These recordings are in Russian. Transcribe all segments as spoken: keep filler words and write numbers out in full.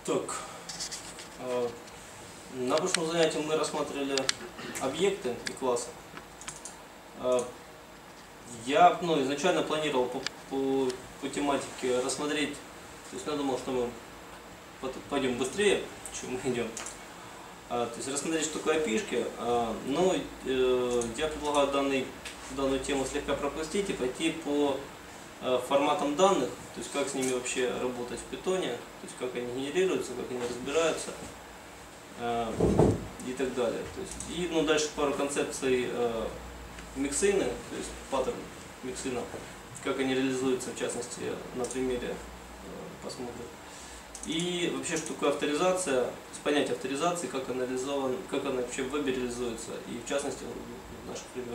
Так, на прошлом занятии мы рассматривали объекты и классы. Я ну, изначально планировал по, по, по тематике рассмотреть, то есть я думал, что мы пойдем быстрее, чем мы идем. То есть рассмотреть, что такое эй пи ай-шки, но я предлагаю данный, данную тему слегка пропустить и пойти по форматам данных, то есть как с ними вообще работать в питоне, то есть как они генерируются, как они разбираются э, и так далее. То есть, и ну, дальше пару концепций э, миксины, то есть паттерн миксина, как они реализуются, в частности, на примере э, посмотрим. И вообще, что такое авторизация, то есть понятие авторизации, как она реализована, как она вообще в вебе реализуется, и в частности, в наших примерах.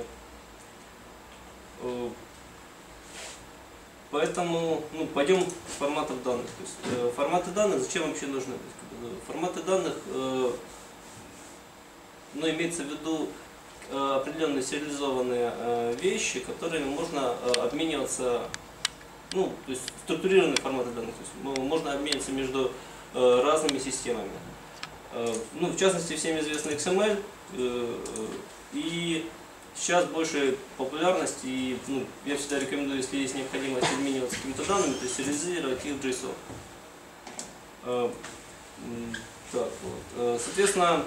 Поэтому ну, пойдем с форматов данных. То есть, э, форматы данных зачем вообще нужны? То есть, э, форматы данных, э, ну, имеется в виду э, определенные сериализованные э, вещи, которыми можно э, обмениваться, ну, то есть структурированные форматы данных. То есть, ну, можно обмениваться между э, разными системами. Э, ну, в частности, всем известный икс эм эль э, и сейчас больше популярность, и ну, я всегда рекомендую, если есть необходимость обмениваться какими-то данными, то есть сериализировать их в JSON. Э, так, вот. Соответственно,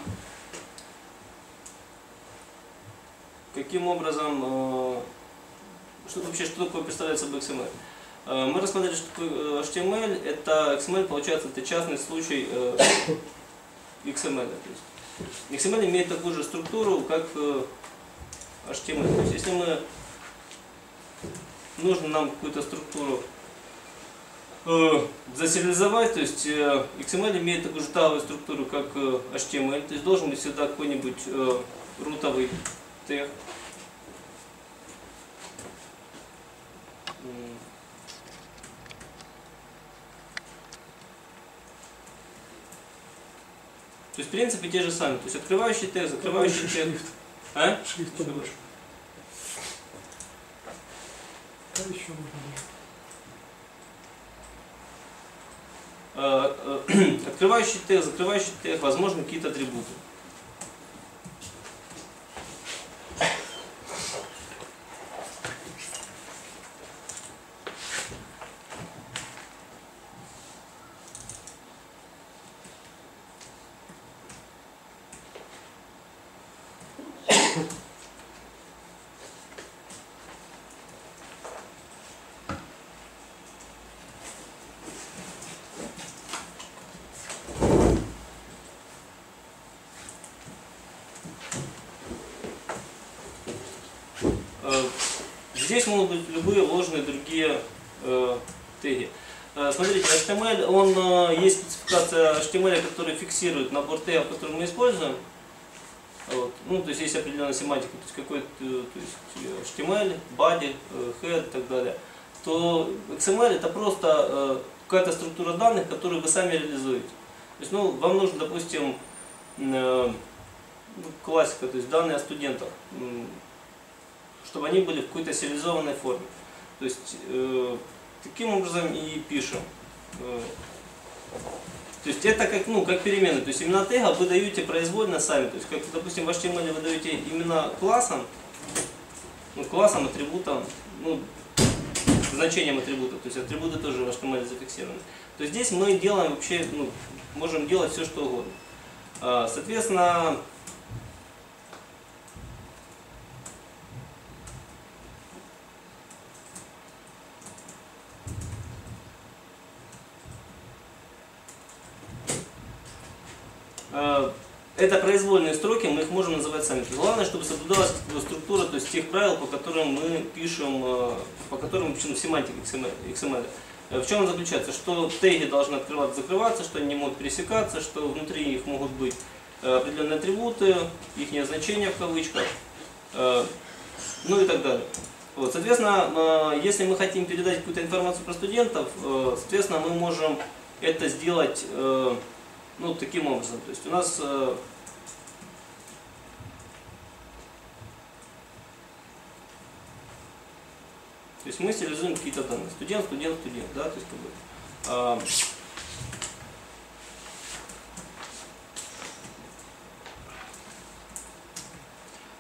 каким образом, э, что, вообще, что такое представляет собой икс эм эль? Э, мы рассмотрели, что такое эйч ти эм эль. Это икс эм эль, получается, это частный случай э, икс эм эль. То есть, икс эм эль имеет такую же структуру, как э, эйч ти эм эль. То есть, если мы нужно нам какую-то структуру э, засериализовать, то есть э, икс эм эль имеет такую же таговую структуру, как э, эйч ти эм эль, то есть должен быть всегда какой-нибудь э, рутовый тег. То есть в принципе те же самые, то есть открывающий тег, закрывающий тег. А? Шрифт побольше. Да, еще можно. Открывающий тег, закрывающий тег, возможно, какие-то атрибуты. Здесь могут быть любые ложные другие э, теги. Э, смотрите, эйч ти эм эль, он, э, есть спецификация эйч ти эм эль, которая фиксирует набор тегов, который мы используем. Вот. Ну, то есть есть определенная семантика, то есть какой-то то есть эйч ти эм эль, body, head и так далее. То икс эм эль это просто э, какая-то структура данных, которую вы сами реализуете. То есть, ну, вам нужно, допустим, э, классика, то есть данные о студентах, чтобы они были в какой-то сериализованной форме. То есть э, таким образом и пишем. Э, то есть это как, ну, как перемены. То есть имена тега вы даете произвольно сами. То есть как, допустим, в эйч ти эм эль вы даете имена классом, ну, классом, атрибутом, ну, значением атрибута. То есть атрибуты тоже в эйч ти эм эль зафиксированы. То есть здесь мы делаем вообще, ну, можем делать все, что угодно. Э, соответственно, это произвольные строки, мы их можем называть сами. Главное, чтобы соблюдалась структура, то есть тех правил, по которым мы пишем, по которым пишем семантику икс эм эль. В чем она заключается? Что теги должны открываться, закрываться, что они не могут пересекаться, что внутри их могут быть определенные атрибуты, их значения в кавычках, ну и так далее. Вот, соответственно, если мы хотим передать какую-то информацию про студентов, соответственно, мы можем это сделать ну, таким образом. То есть у нас э, то есть мы сериализуем какие-то данные. Студент, студент, студент, да, то есть как бы, э,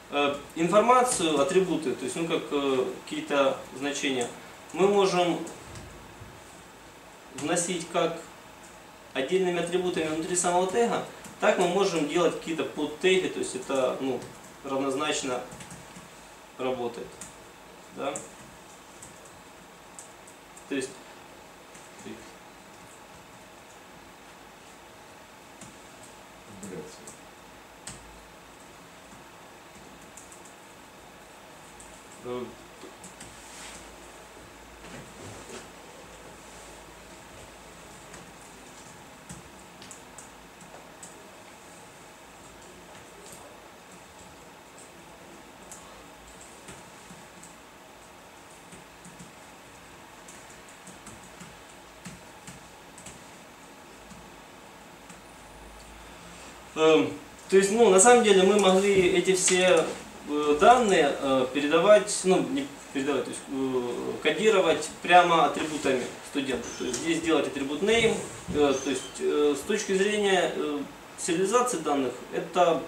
Э, информацию, атрибуты, то есть ну, как э, какие-то значения, мы можем вносить как отдельными атрибутами внутри самого тега, так мы можем делать какие-то подтеги, то есть это ну, равнозначно работает. Да? То есть э, э, то есть, ну, на самом деле мы могли эти все э, данные э, передавать, ну, не передавать, то есть э, кодировать прямо атрибутами студента. То есть здесь сделать атрибут name, э, то есть э, с точки зрения э, сериализации данных это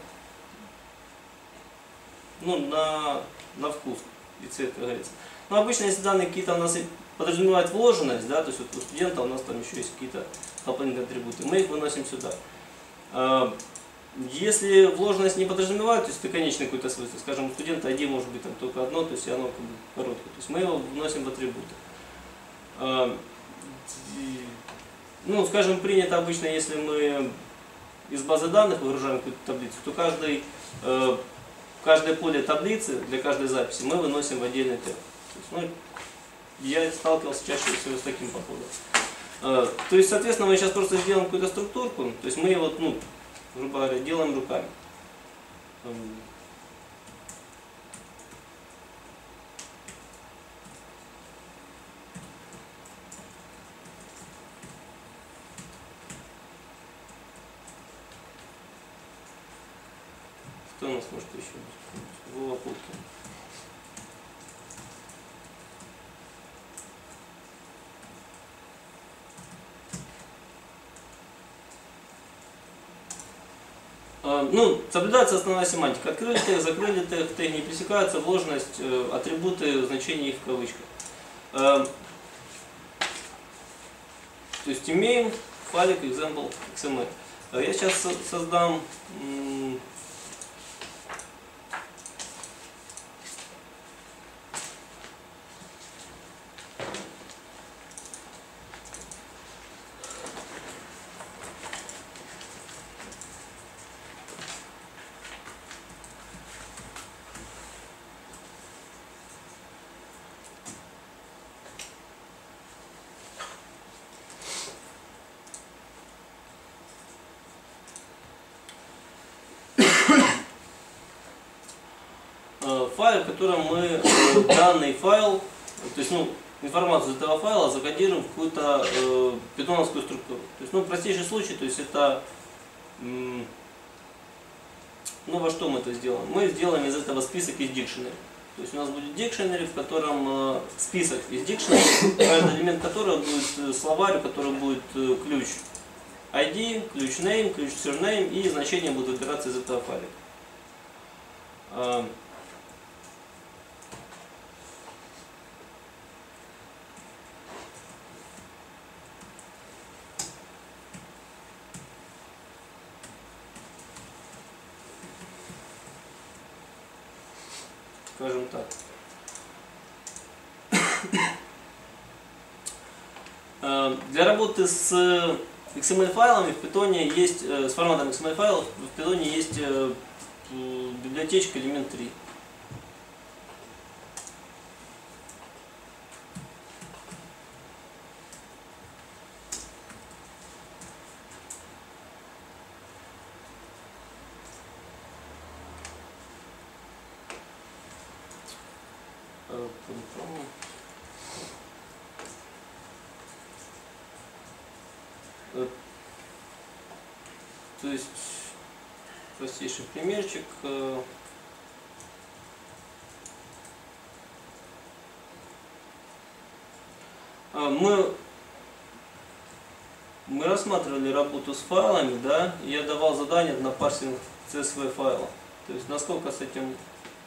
ну, на, на вкус и цвет, как говорится. Но обычно, если данные какие-то у нас подразумевают вложенность, да, то есть вот у студента у нас там еще есть какие-то дополнительные атрибуты, мы их выносим сюда. Если вложенность не подразумевает, то есть это конечный какой-то свойство, скажем, у студента ай ди может быть там только одно, то есть и оно как бы короткое, то есть мы его вносим в атрибуты. Ну, скажем, принято обычно, если мы из базы данных выгружаем какую-то таблицу, то каждый, каждое поле таблицы для каждой записи мы выносим в отдельный тег. То есть, ну, я сталкивался чаще всего с таким подходом. То есть, соответственно, мы сейчас просто сделаем какую-то структурку, то есть мы вот, ну, грубо говоря, делаем руками. Кто у нас может еще? Вова Путкин. Ну, соблюдается основная семантика. Открыли тег, закрыли тег, тег не пересекаются, вложенность, атрибуты, значения их в кавычках. То есть имеем файлик example икс эм эль. Я сейчас создам файл, в котором мы данный файл, то есть ну, информацию из этого файла закодируем в какую-то э, питоновскую структуру. То есть, ну, простейший случай, то есть это, ну, во что мы это сделаем? Мы сделаем из этого список из dictionary. То есть у нас будет dictionary, в котором э, список из dictionary, каждый элемент которого будет словарь, у которого будет э, ключ ай ди, ключ name, ключ surname и значения будут выбираться из этого файла. Скажем так. Для работы с икс эм эль файлами в Python есть, с форматом икс эм эль файлов в Python есть библиотечка элемент три. То есть простейший примерчик. Мы, мы рассматривали работу с файлами, да, и я давал задание на парсинг си эс ви файла. То есть насколько с этим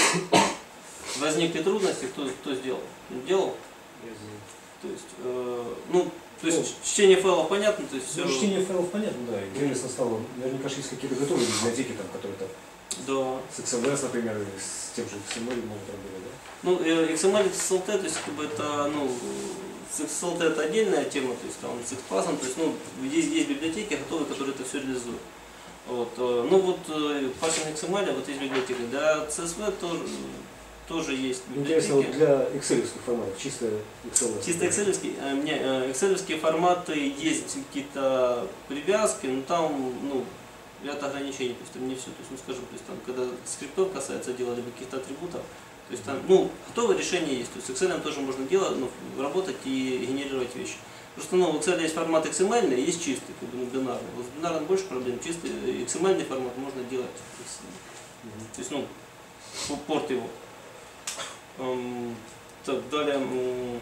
возникли трудности, кто, кто сделал? Делал? То есть, э, ну, то есть Ну, чтение файлов понятно, то есть все. Ну, чтение файлов понятно, да. Интересно стало. Наверняка же есть какие-то готовые библиотеки, там, которые там Да. с икс эл эс, например, или с тем же икс эм эль могут работать, да? Ну, э, икс эм эль, икс эл ти, то есть как бы это, ну, с икс эл ти это отдельная тема, то есть там с экспасом, то есть, ну, здесь есть библиотеки готовые, которые это все реализуют. Вот, э, ну вот э, пашинг икс эм эль, вот есть библиотека, для си эс ви тоже, тоже есть Интересно, библиотеки. вот для экселевских форматов, чисто икс эл эс. Чисто экселевские, э, мне, э, экселевские форматы есть какие-то привязки, но там, ну, ряд ограничений, то есть там не все, то есть, ну, скажем, то есть там, когда скриптов касается дела, либо каких-то атрибутов, то есть там, ну, готовые решения есть, то есть Excel тоже можно делать, ну, работать и генерировать вещи. Просто, ну, в Excel есть формат икс эм эль, есть чистый, как бы, ну, бинарный. Вот с бинарным больше проблем, чистый икс эм эль формат можно делать, то есть, ну, порт его. Эм, так, далее. Эм,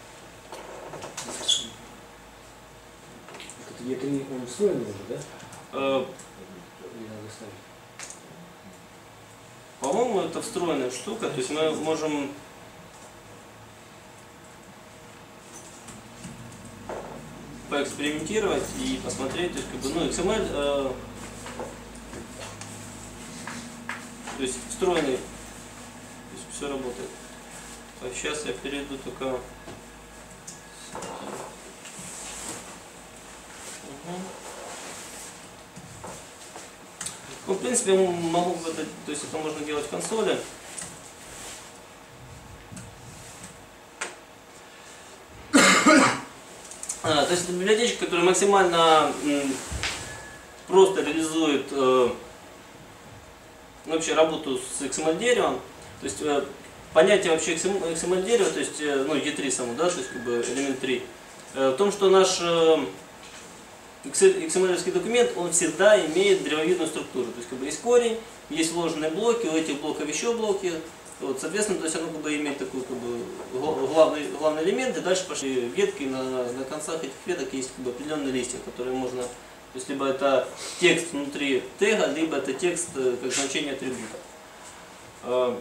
Это и три он встроенный уже, да? э, Или надо ставить? По-моему, это встроенная штука, то есть мы можем поэкспериментировать и посмотреть, то есть как бы, ну, икс эм эль, э, то есть встроенный, то есть все работает. А сейчас я перейду только. Угу. Ну, в принципе, я могу, это, то есть это можно делать в консоли. А, то есть это библиотечка, которая максимально м, просто реализует э, вообще работу с икс эм эль деревом. То есть э, понятие вообще икс эм эль дерева, то есть э, ну, и три само, да, то есть как бы элемент три, э, в том, что наш э, икс эм эль-овский документ, он всегда имеет древовидную структуру. То есть как бы есть корень, есть вложенные блоки, у этих блоков еще блоки. Вот, соответственно, то есть оно как бы имеет такой как бы главный, главный элемент, и дальше пошли ветки, на, на концах этих веток есть как бы определенные листья, которые можно, то есть либо это текст внутри тега, либо это текст как значение атрибута.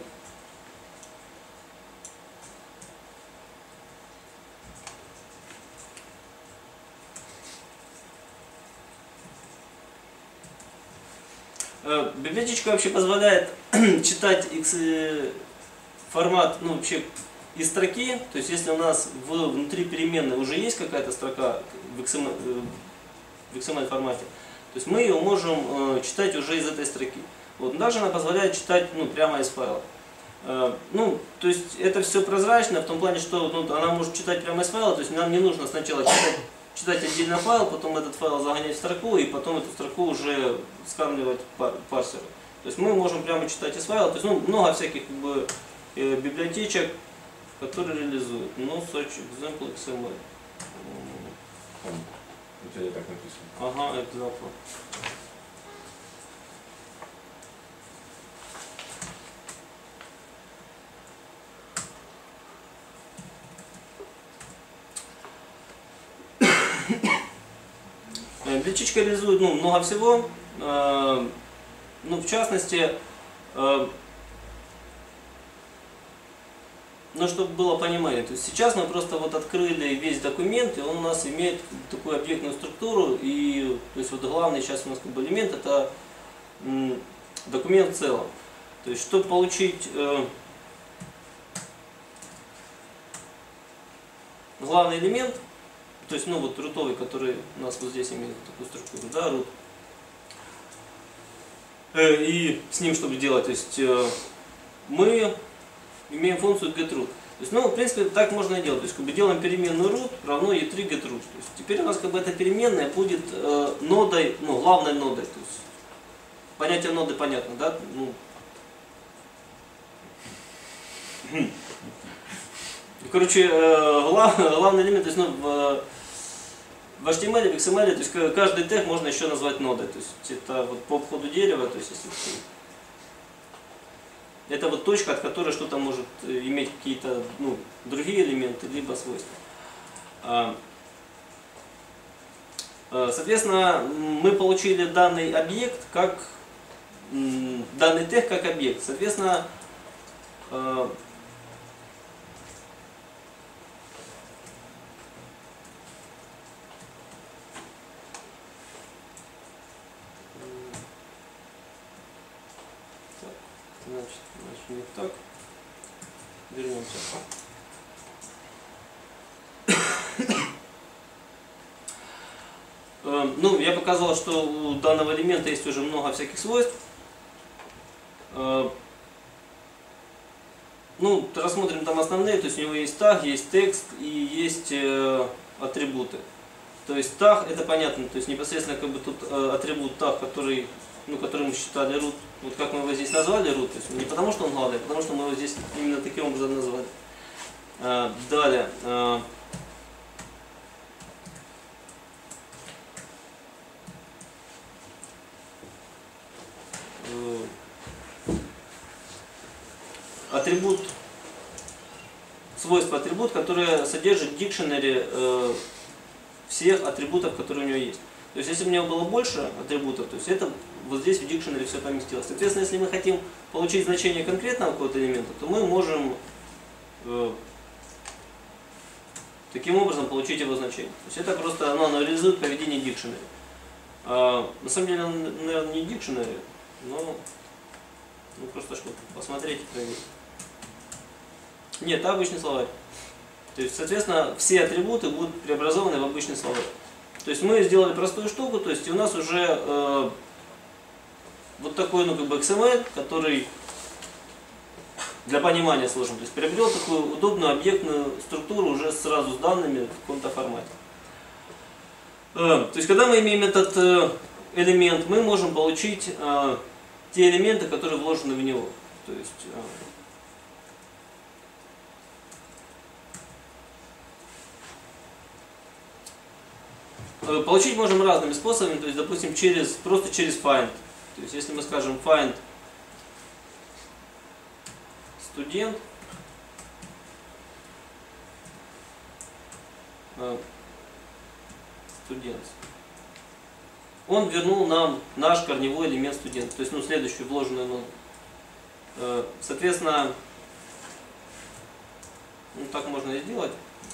Библиотечка вообще позволяет читать X формат, ну, вообще из строки, то есть если у нас в, внутри переменной уже есть какая-то строка в икс эм эль, в икс эм эль формате, то есть мы ее можем э, читать уже из этой строки. Вот. Также она позволяет читать, ну, прямо из файла. Э, ну, то есть это все прозрачно в том плане, что, ну, она может читать прямо из файла, то есть нам не нужно сначала читать, читать отдельно файл, потом этот файл загонять в строку и потом эту строку уже скармливать парсеру. То есть мы можем прямо читать из файла, то есть, ну, много всяких как бы, э, библиотечек, которые реализуют. Ну, search example икс эм эль. У тебя так написано. Ага, example. Библиотечка реализует, ну, много всего. Э, ну, в частности, э, ну, чтобы было понимание, то есть сейчас мы просто вот открыли весь документ, и он у нас имеет такую объектную структуру, и то есть вот главный сейчас у нас как бы элемент это м, документ в целом. То есть чтобы получить э, главный элемент, то есть, ну, вот рутовый, который у нас вот здесь имеет такую структуру, да, root. Э, и с ним что делать? То есть э, мы имеем функцию getRoot. То есть, ну, в принципе, так можно и делать. То есть, как бы делаем переменную root равно и три getRoot. То есть, теперь у нас как бы эта переменная будет э, нодой, ну, главной нодой. То есть, понятие ноды понятно, да? Ну, короче, э, глав, главный элемент, то есть, ну, в, в эйч ти эм эль, в икс эм эль, то есть каждый тег можно еще назвать нодой. То есть это вот по обходу дерева, то есть если это вот точка, от которой что-то может иметь какие-то, ну, другие элементы, либо свойства. Соответственно, мы получили данный объект как данный тег как объект. Соответственно, э, Значит, значит, не так. Вернемся. Э, Ну, я показал, что у данного элемента есть уже много всяких свойств. Э, Ну, рассмотрим там основные, то есть у него есть tag, есть текст и есть э, атрибуты. То есть tag, это понятно, то есть непосредственно как бы тут э, атрибут tag, который, ну, который мы считали root, вот как мы его здесь назвали root, то есть не потому что он главный, а потому что мы его здесь именно таким образом назвали. Э, далее. Э, Атрибут, свойство атрибут, которое содержит дикшенери э, всех атрибутов, которые у него есть. То есть если у него было больше атрибутов, то есть это вот здесь в дикшенери все поместилось. Соответственно, если мы хотим получить значение конкретного какого-то элемента, то мы можем э, таким образом получить его значение. То есть это просто оно анализирует поведение дикшенери. А, на самом деле, наверное, не дикшенери, но ну, просто чтобы посмотреть и проверить. Нет, это обычный словарь. То есть, соответственно, все атрибуты будут преобразованы в обычный словарь. То есть мы сделали простую штуку, то есть у нас уже э, вот такой, ну, как бы икс эм эль, который для понимания сложен. То есть приобрел такую удобную объектную структуру уже сразу с данными в каком-то формате. Э, то есть когда мы имеем этот э, элемент, мы можем получить э, те элементы, которые вложены в него. То есть, э, Получить можем разными способами, то есть, допустим, через, просто через find. То есть, если мы скажем find студент, студент, он вернул нам наш корневой элемент студент, то есть, ну, следующую вложенную ноду. Соответственно, ну, так можно и сделать.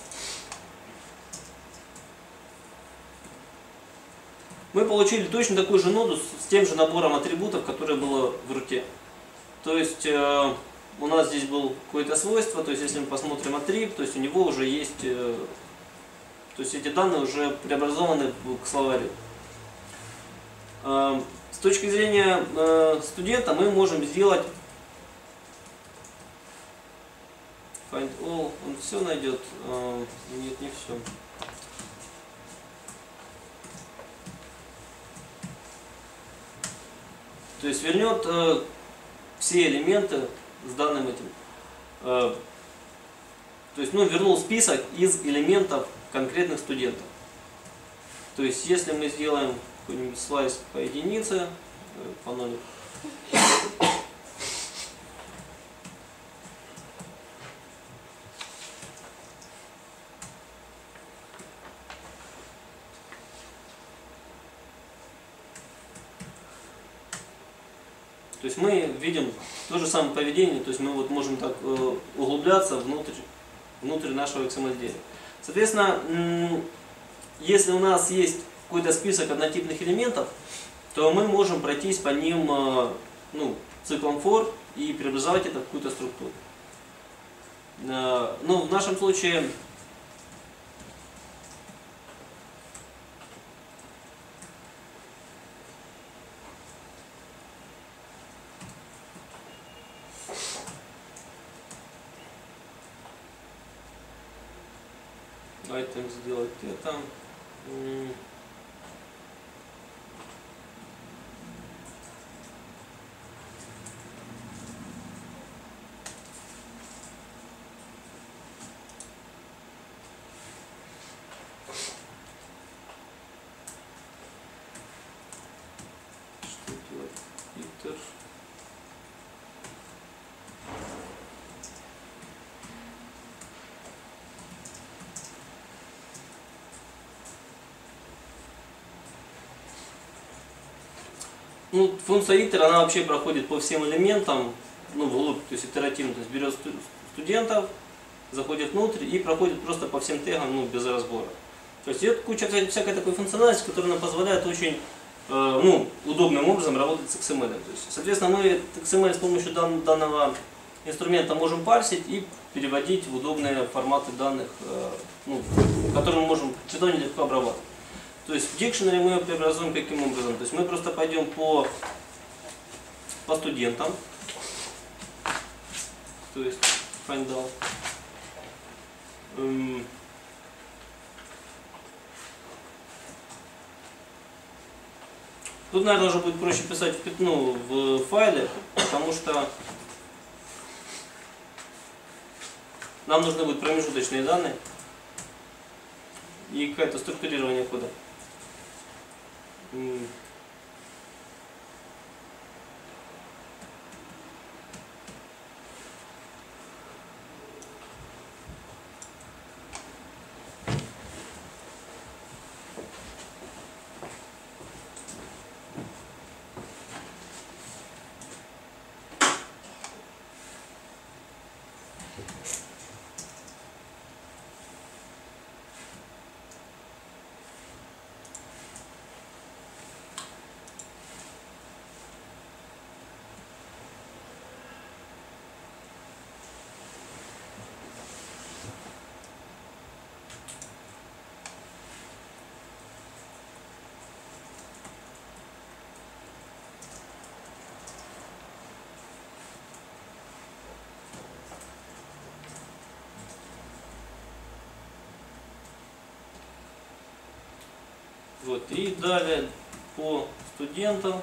Мы получили точно такую же ноду с тем же набором атрибутов, которое было в руте. То есть э, у нас здесь было какое-то свойство, то есть если мы посмотрим атриб, то есть у него уже есть, э, то есть эти данные уже преобразованы к словарю. Э, с точки зрения э, студента мы можем сделать find all, он все найдет, э, нет, не все. То есть вернет э, все элементы с данным этим. Э, то есть, ну, вернул список из элементов конкретных студентов. То есть, если мы сделаем какой-нибудь слайс по единице, э, по нолю, то есть мы видим то же самое поведение, то есть мы вот можем так э, углубляться внутрь, внутрь нашего икс эм эль дерева. Соответственно, если у нас есть какой-то список однотипных элементов, то мы можем пройтись по ним э, ну, циклом for и преобразовать это в какую-то структуру. Э, ну, в нашем случае item сделать это. Что делать? Итер. Ну, функция iter, она вообще проходит по всем элементам, ну, вглубь, то есть итеративно, то есть берет студентов, заходит внутрь и проходит просто по всем тегам, ну, без разбора. То есть идет куча всякой такой функциональности, которая нам позволяет очень э, ну, удобным образом работать с икс эм эль. То есть, соответственно, мы икс эм эль с помощью дан, данного инструмента можем парсить и переводить в удобные форматы данных, э, ну, которые мы можем довольно легко обрабатывать. То есть в Dictionary мы преобразуем каким образом? То есть мы просто пойдем по, по студентам, то есть find out. Эм, Тут, наверное, уже будет проще писать в, ну, в файле, потому что нам нужны будут промежуточные данные и какое-то структурирование кода. Вот, и далее по студентам.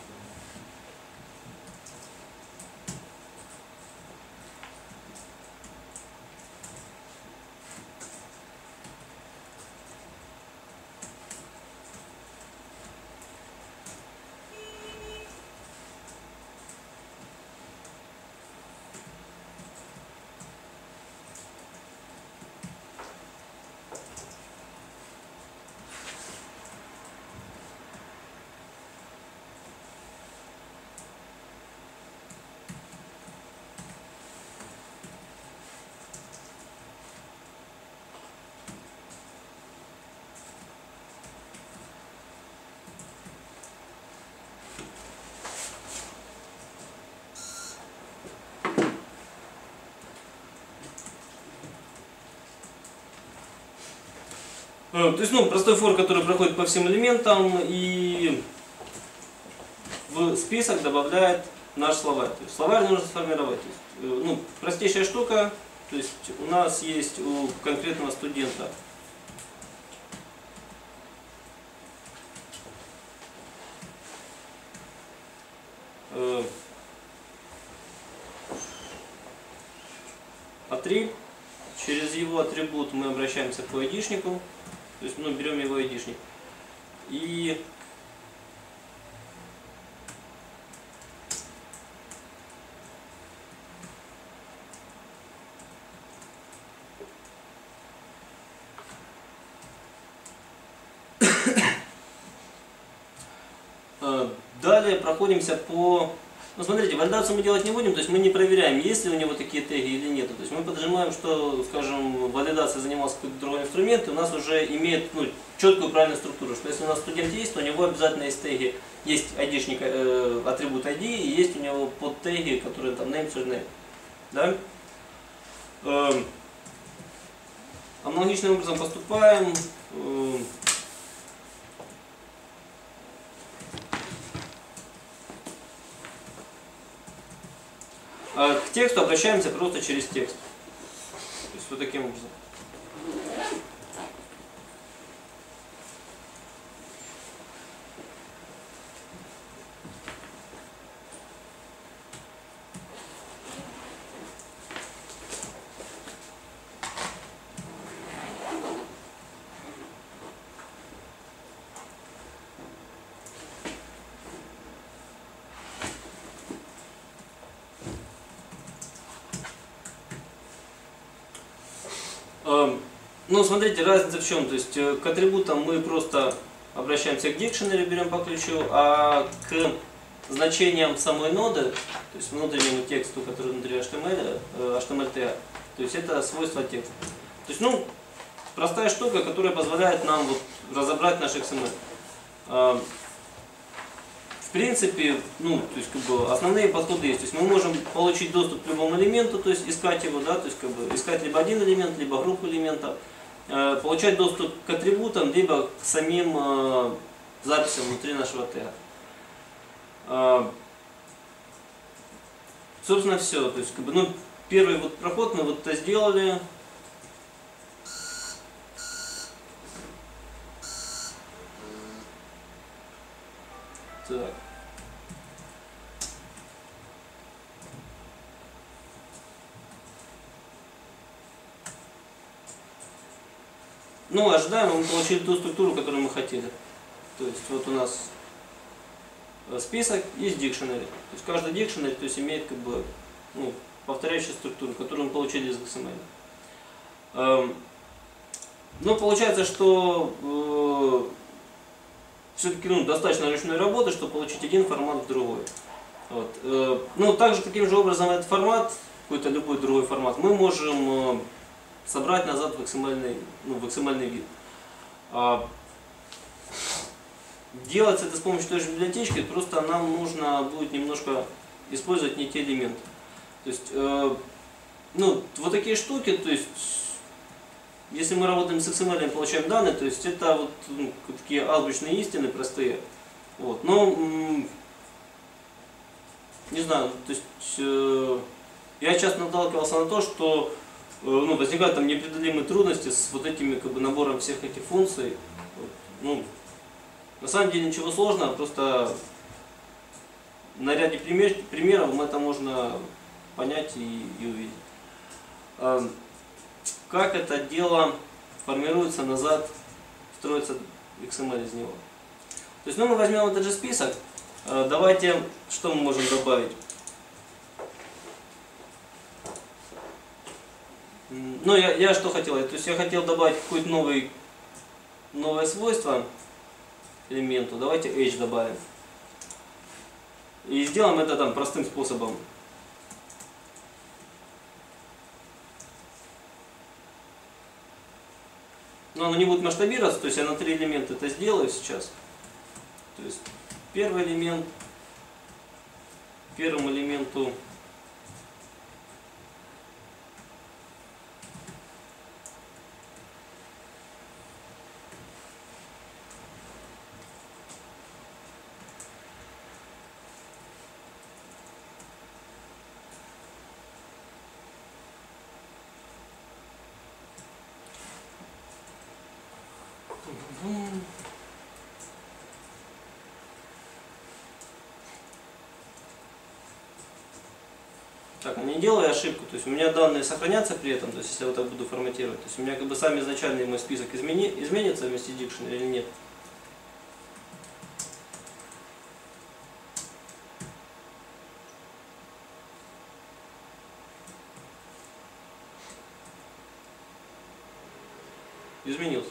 То есть, ну, простой for, который проходит по всем элементам и в список добавляет наш словарь. То есть словарь нужно сформировать. То есть, ну, простейшая штука, то есть у нас есть у конкретного студента э, атриб. Через его атрибут мы обращаемся к айдишнику. То есть, ну, берем его айдишник. И далее проходимся по... Ну, смотрите, валидацию мы делать не будем, то есть мы не проверяем, есть ли у него такие теги или нет. То есть мы поджимаем, что, скажем, валидацией занимался какой-то другой инструмент, и у нас уже имеет, ну, четкую правильную структуру, что если у нас студент есть, то у него обязательно есть теги, есть айдишник, э, атрибут ай ди, и есть у него подтеги, которые там name, surname. Да? Э, аналогичным образом поступаем. Э, А к тексту обращаемся просто через текст. То есть вот таким образом. Ну, смотрите, разница в чем. То есть к атрибутам мы просто обращаемся к Dictionary, берем по ключу, а к значениям самой ноды то есть внутреннему тексту, который внутри эйч ти эм эль, э, эйч ти эм эль тег. То есть это свойство текста. То есть, ну, простая штука, которая позволяет нам вот разобрать наш икс эм эль. Э, в принципе, ну, то есть, как бы, основные подходы есть. То есть мы можем получить доступ к любому элементу, то есть искать его, да, то есть как бы искать либо один элемент, либо группу элементов, э, получать доступ к атрибутам, либо к самим э, записям внутри нашего тега. Э, собственно, все. То есть, как бы, ну, первый вот проход мы вот это сделали. Так. Ну, ожидаемо мы получили ту структуру, которую мы хотели. То есть вот у нас список, есть dictionary. То есть каждый dictionary, то есть, имеет как бы, ну, повторяющую структуру, которую мы получили из икс эм эль. Эм, но получается, что э, все-таки, ну, достаточно ручной работы, чтобы получить один формат в другой. Вот. Э, ну, также таким же образом этот формат, какой-то любой другой формат, мы можем э, собрать назад в икс эм эль, ну, в икс эм эль вид. А, делать это с помощью той же библиотечки, просто нам нужно будет немножко использовать не те элементы. То есть, э, ну, вот такие штуки, то есть, если мы работаем с икс эм эль и получаем данные, то есть это вот, ну, такие азбучные истины простые. Вот. Но, не знаю, то есть, э, я часто наталкивался на то, что э, ну, возникают там непреодолимые трудности с вот этими, как бы, набором всех этих функций. Вот. Ну, на самом деле ничего сложного, просто на ряде пример, примеров это можно понять и, и увидеть. А, как это дело формируется назад, строится икс эм эль из него. То есть, ну, мы возьмем этот же список. А, давайте, что мы можем добавить? Ну, я, я что хотел? То есть я хотел добавить какое-то новый, новое свойство элементу. Давайте h добавим. И сделаем это там простым способом. Но оно не будет масштабироваться, то есть я на три элемента это сделаю сейчас. То есть первый элемент, первому элементу так, не делаю ошибку, то есть у меня данные сохранятся при этом, то есть если я вот так буду форматировать, то есть у меня как бы сам изначальный мой список измени, изменится вместе с dictionary или нет? Изменился.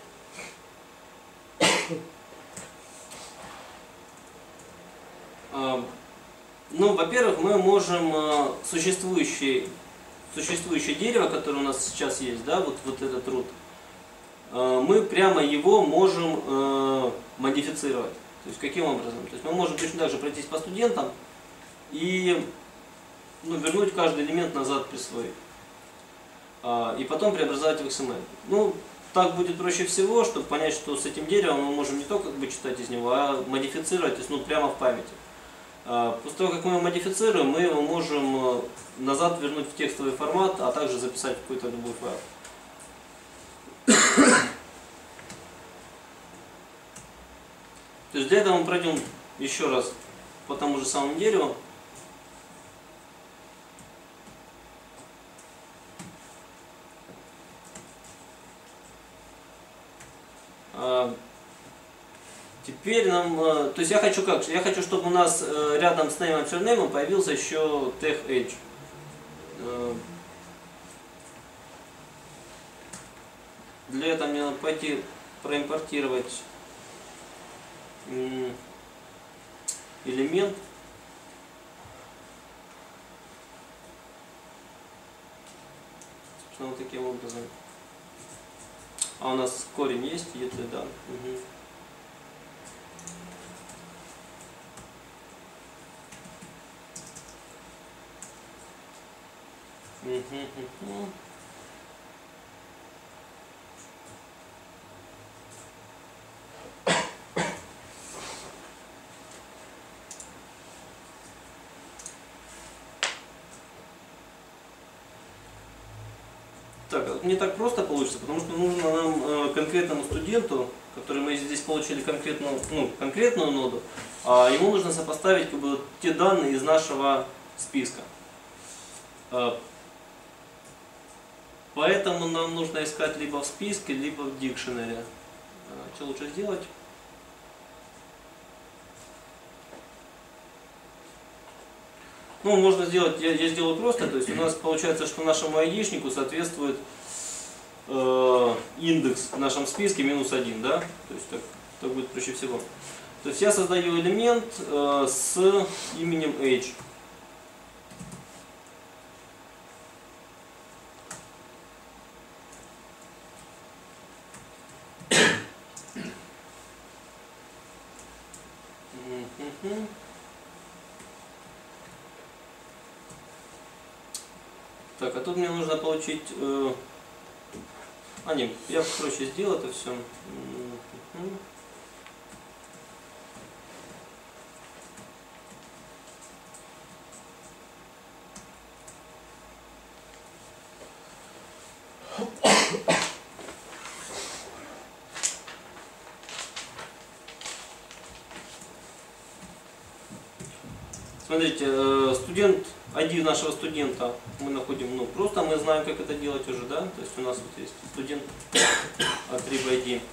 Ну, во-первых, мы можем существующее, существующее дерево, которое у нас сейчас есть, да, вот, вот этот root, мы прямо его можем модифицировать. То есть каким образом? То есть мы можем точно так же пройтись по студентам и, ну, вернуть каждый элемент назад присвоить. И потом преобразовать в икс эм эль. Ну, так будет проще всего, чтобы понять, что с этим деревом мы можем не только как бы читать из него, а модифицировать, то есть, ну, прямо в памяти. После того, как мы его модифицируем, мы его можем назад вернуть в текстовый формат, а также записать в какой-то любой файл. То есть для этого мы пройдем еще раз по тому же самому дереву. Теперь нам, то есть я хочу как? Я хочу, чтобы у нас рядом с name и surname появился еще тег age. Для этого мне надо пойти проимпортировать элемент. Собственно, вот таким образом. А у нас корень есть, если да. Угу. Угу. Так, не так просто получится, потому что нужно нам э, конкретному студенту, который мы здесь получили конкретную, ну, конкретную ноду, а ему нужно сопоставить как бы, вот, те данные из нашего списка. Э, поэтому нам нужно искать либо в списке, либо в дикшенере. Э, что лучше сделать? Ну, можно сделать, я, я сделаю просто, то есть у нас получается, что нашему айдишнику соответствует э, индекс в нашем списке минус один, да? То есть так, так будет проще всего. То есть я создаю элемент э, с именем age. Так, а тут мне нужно получить... Э... А, нет, я проще сделал это все. Смотрите, студент, ай ди нашего студента мы находим, ну, просто мы знаем, как это делать уже, да? То есть у нас вот есть студент attrib ай ди.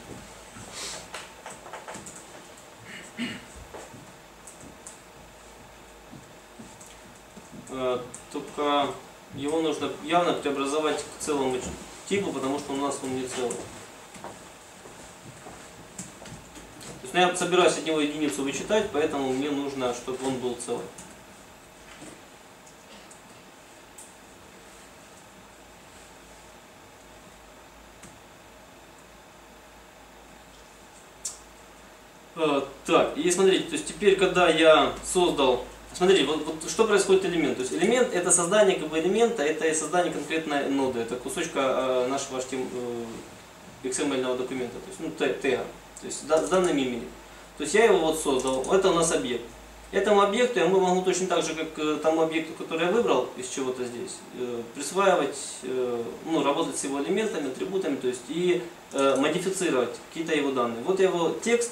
Только его нужно явно преобразовать к целому типу, потому что у нас он не целый. То есть я собираюсь от него единицу вычитать, поэтому мне нужно, чтобы он был целый. Так, и смотрите, то есть теперь, когда я создал, смотрите, вот, вот что происходит элемент. То есть элемент это создание как бы элемента, это и создание конкретной ноды, это кусочка э, нашего э, икс эм эль документа, то есть ну, тега, то есть с данным именем. То есть я его вот создал, это у нас объект. Этому объекту я могу точно так же, как э, тому объекту, который я выбрал из чего-то здесь, э, присваивать, э, ну, работать с его элементами, атрибутами, то есть и э, модифицировать какие-то его данные. Вот я его текст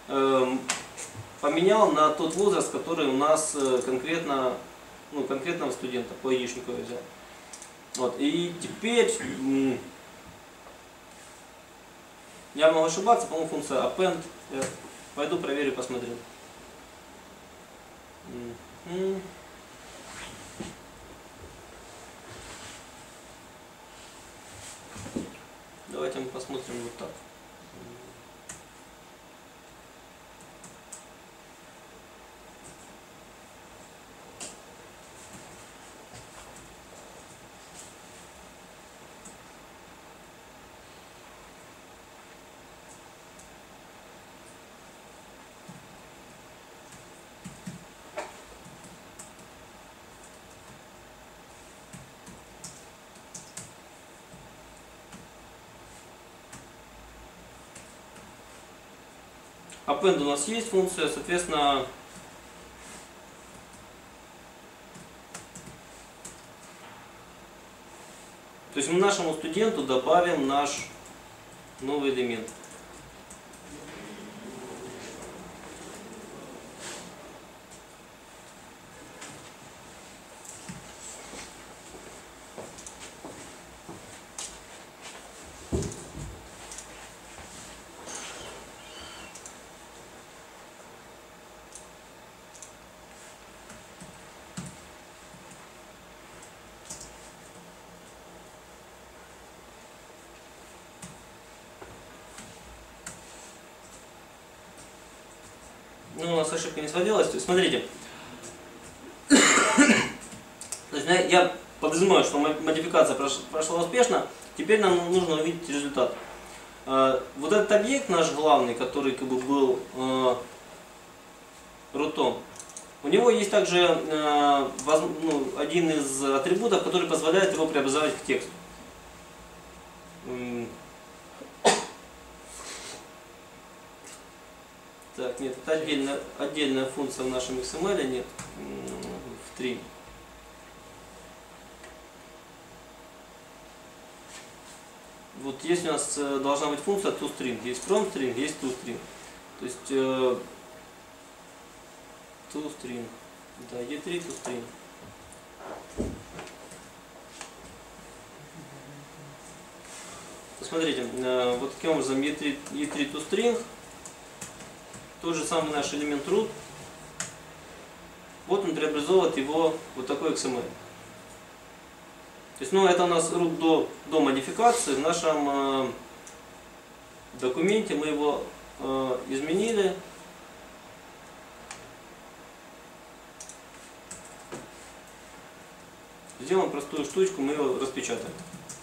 поменял на тот возраст, который у нас конкретно, ну, конкретного студента по айдишнику я взял. Вот. И теперь я могу ошибаться, по-моему, функция append. Я пойду проверю, посмотрю. Давайте мы посмотрим вот так. Append у нас есть функция, соответственно, то есть мы нашему студенту добавим наш новый элемент. Ну, у нас ошибка не сводилась. Смотрите. То есть я подразумеваю, что модификация прошла успешно, теперь нам нужно увидеть результат. Вот этот объект наш главный, который как бы был рутом, у него есть также ну, один из атрибутов, который позволяет его преобразовать к тексту. Так, нет, это отдельная, отдельная функция в нашем икс эм эль, нет, в три. Вот есть у нас должна быть функция toString, есть fromString, есть toString. То есть э, toString, да, и три toString. Посмотрите, э, вот таким образом и три, и три toString, тот же самый наш элемент root, вот он преобразовывает его вот такой икс эм эль. То есть, ну, это у нас root до, до модификации. В нашем э, документе мы его э, изменили. Сделаем простую штучку, мы его распечатаем.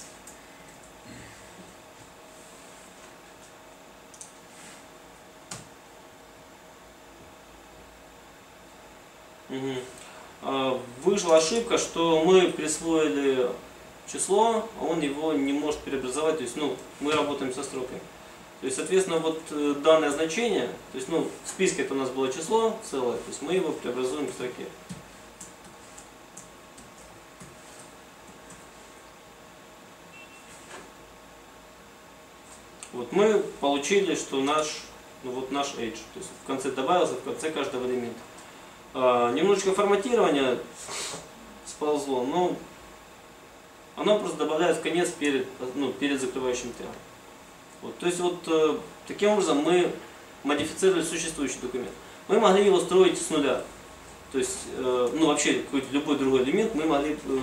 Угу. Вышла ошибка, что мы присвоили число, а он его не может преобразовать, то есть, ну, мы работаем со строкой. То есть, соответственно, вот данное значение, то есть, ну, в списке это у нас было число целое, то есть мы его преобразуем в строке. Вот мы получили, что наш, ну, вот наш age, то есть в конце добавился, в конце каждого элемента. А, немножечко форматирование сползло, но оно просто добавляет в конец перед, ну, перед закрывающим тегом. Вот, то есть вот э, таким образом мы модифицировали существующий документ. Мы могли его строить с нуля. То есть, э, ну вообще какой-то любой другой элемент мы могли, э,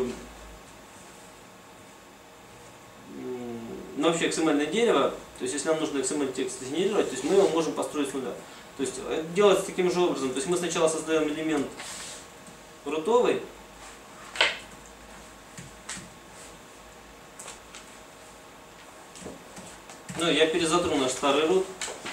э, ну вообще икс эм эль-ное дерево, то есть если нам нужно икс эм эль текст сгенерировать, то есть мы его можем построить с нуля. То есть это делается таким же образом. То есть мы сначала создаем элемент рутовый. Ну, я перезатру наш старый root.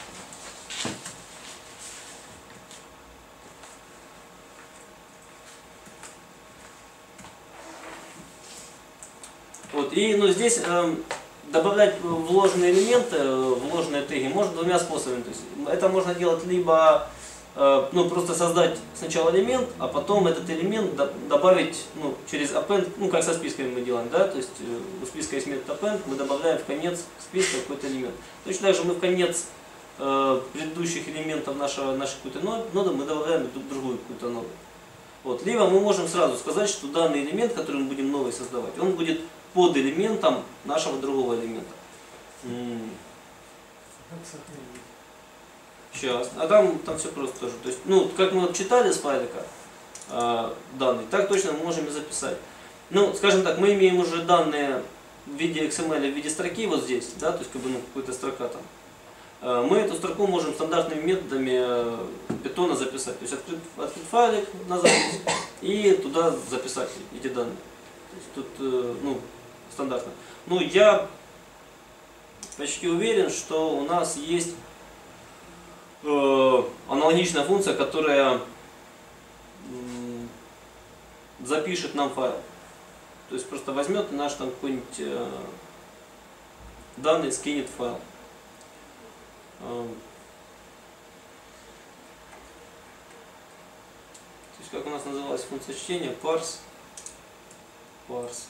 Вот, и ну, здесь э, добавлять вложенные элементы, вложенные теги можно двумя способами. То есть, это можно делать либо э, ну, просто создать сначала элемент, а потом этот элемент до, добавить ну, через append, ну как со списками мы делаем, да, то есть э, у списка есть метод append, мы добавляем в конец списка какой-то элемент. Точно так же мы в конец э, предыдущих элементов нашего, нашей какой-то ноды мы добавляем другую какую-то ноду. Вот. Либо мы можем сразу сказать, что данный элемент, который мы будем новый создавать, он будет под элементом нашего другого элемента. Сейчас. А там, там все просто тоже. То есть, ну, как мы вот читали с файлика э, данные, так точно мы можем и записать. Ну, скажем так, мы имеем уже данные в виде икс эм эль, в виде строки вот здесь, да, то есть как бы ну, какая-то строка там. Э, мы эту строку можем стандартными методами э, питона записать. То есть открыть, открыть файлик на запись и туда записать эти данные. То есть тут, э, ну, стандартно. Ну, я почти уверен, что у нас есть э, аналогичная функция, которая э, запишет нам файл. То есть просто возьмет и наш там какой-нибудь э, данный скинет в файл. Э, то есть как у нас называлась функция чтения? Parse. Parse.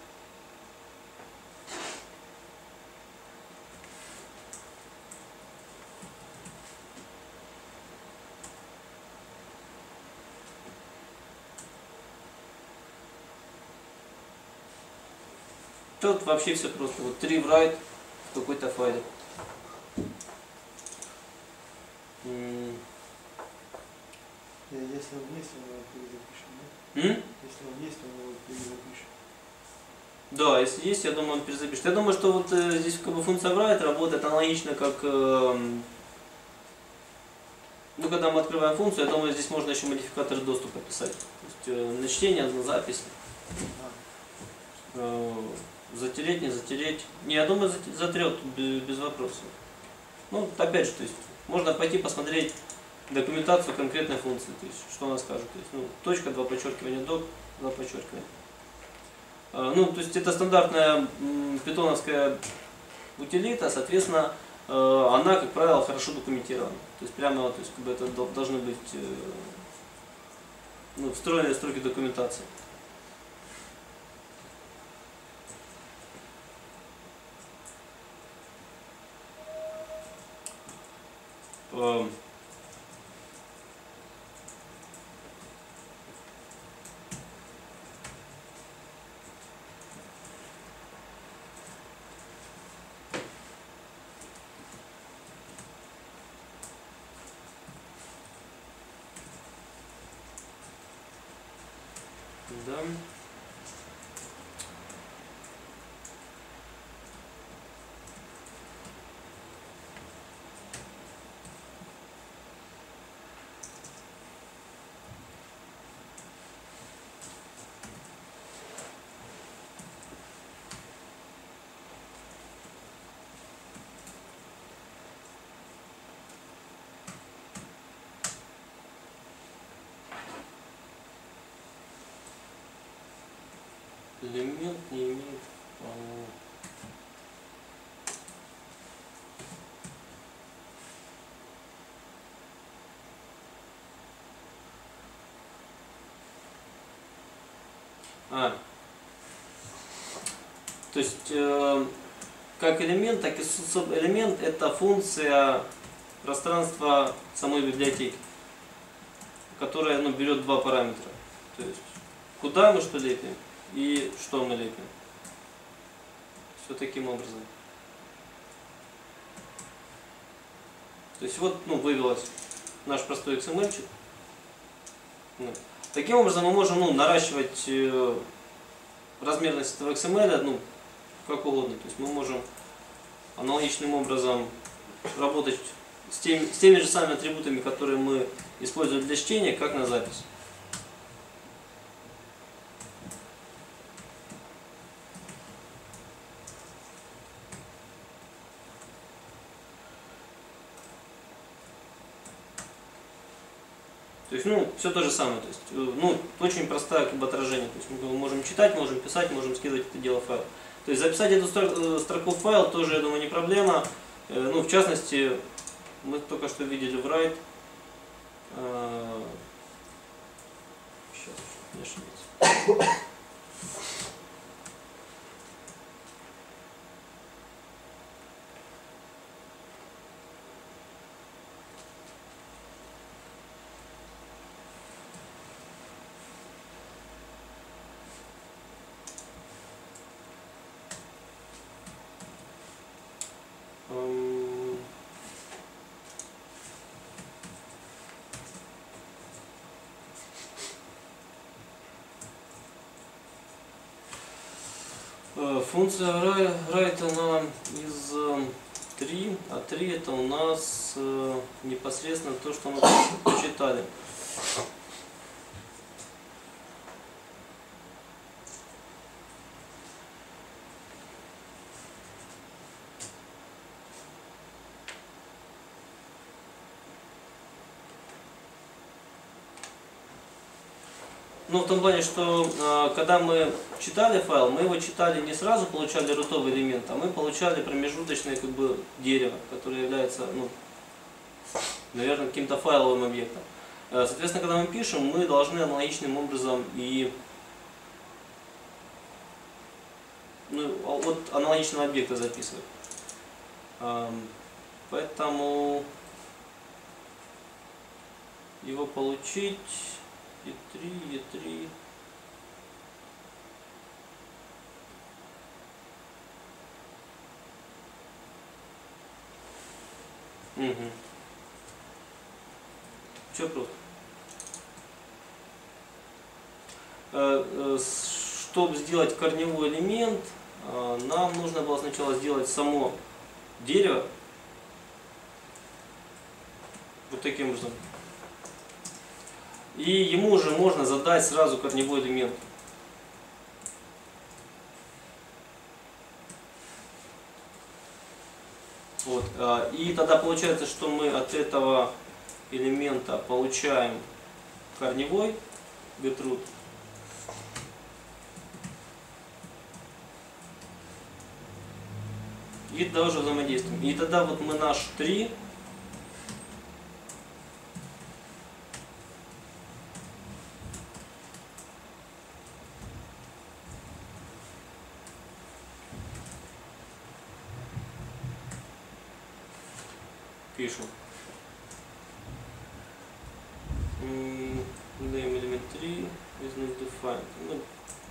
Тут вообще все просто. Вот три write в какой-то файле. Если он есть, он его перезапишем, да? М? Если он есть, он его перезапишем. Да, если есть, я думаю, он перезапишет. Я думаю, что вот э, здесь как бы функция write работает аналогично, как э, ну, когда мы открываем функцию, я думаю, здесь можно еще модификатор доступа писать. То есть э, на чтение, на запись. Э, затереть, не затереть. Не, я думаю, затрет без вопросов. Ну, опять же, то есть, можно пойти посмотреть документацию конкретной функции, то есть, что она скажет. То есть, ну, точка, два подчеркивания, док, два подчеркивания. Э, ну, то есть, это стандартная м, питоновская утилита, соответственно, э, она, как правило, хорошо документирована. То есть, прямо, то есть, как бы это должны быть э, ну, встроенные строки документации. Эм. Да. Элемент не имеет права. А, то есть э, как элемент, так и субэлемент — это функция пространства самой библиотеки, которая, ну, берет два параметра. То есть куда мы что лепим и что мы лепим. Все таким образом. То есть вот, ну, вывелось наш простой икс эм эль-чик. Ну. Таким образом мы можем, ну, наращивать э, размерность этого икс эм эль, ну, как угодно. То есть мы можем аналогичным образом работать с теми, с теми же самыми атрибутами, которые мы используем для чтения, как на запись. То есть, ну, все то же самое. То есть, ну, очень простое, как бы, отражение. То есть мы можем читать, можем писать, можем скидывать это дело в файл. То есть записать эту строку в файл тоже, я думаю, не проблема. Ну, в частности, мы только что видели в write. Сейчас, не ошибиться. Функция write она из три, а три это у нас непосредственно то, что мы прочитали. Ну, в том плане, что э, когда мы читали файл, мы его читали не сразу, получали рутовый элемент, а мы получали промежуточное, как бы, дерево, которое является, ну, наверное, каким-то файловым объектом. Э, соответственно, когда мы пишем, мы должны аналогичным образом и, ну, от аналогичного объекта записывать. Э, поэтому его получить... и три, и три. Угу. Все просто. Чтобы сделать корневой элемент, нам нужно было сначала сделать само дерево. Вот таким образом. И ему уже можно задать сразу корневой элемент. Вот. а, И тогда получается, что мы от этого элемента получаем корневой Гертрud. И тоже взаимодействуем. И тогда вот мы наш три пишем. М, Name element три is not defined. Ну,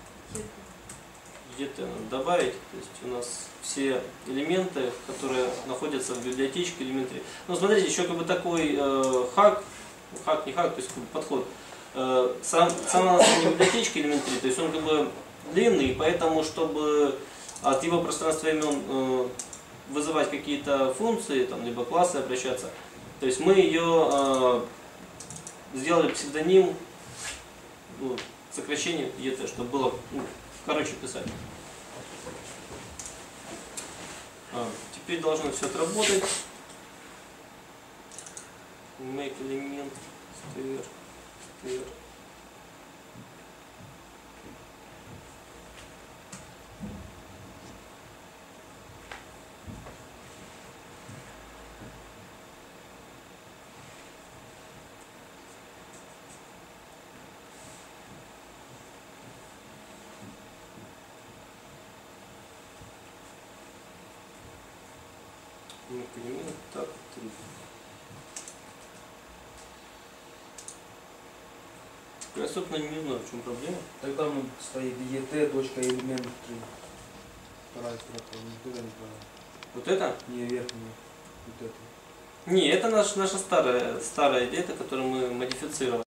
где-то надо добавить, то есть у нас все элементы, которые находятся в библиотечке элемент три. Но смотрите, еще как бы такой э, хак, хак не хак, то есть как бы подход. Э, сам, сама не библиотечка элемент три, то есть он как бы длинный, поэтому чтобы от его пространства имен э, вызывать какие-то функции, там, либо классы обращаться, то есть мы ее э, сделали псевдоним, ну, сокращение и тэ, чтобы было, ну, короче писать. А, теперь должно все отработать. Make element str, str. Make element так три. Я, собственно, не знаю, в чем проблема. Тогда ну, стоит et точка элемент три. Вторая строка, никуда не правильно. Вот это? Не верхняя. Вот это. Не, это наш, наша старая, старая идея, которую мы модифицировали.